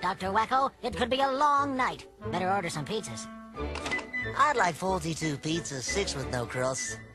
Dr. Wakko. It could be a long night. Better order some pizzas. I'd like 42 pizzas, 6 with no crust.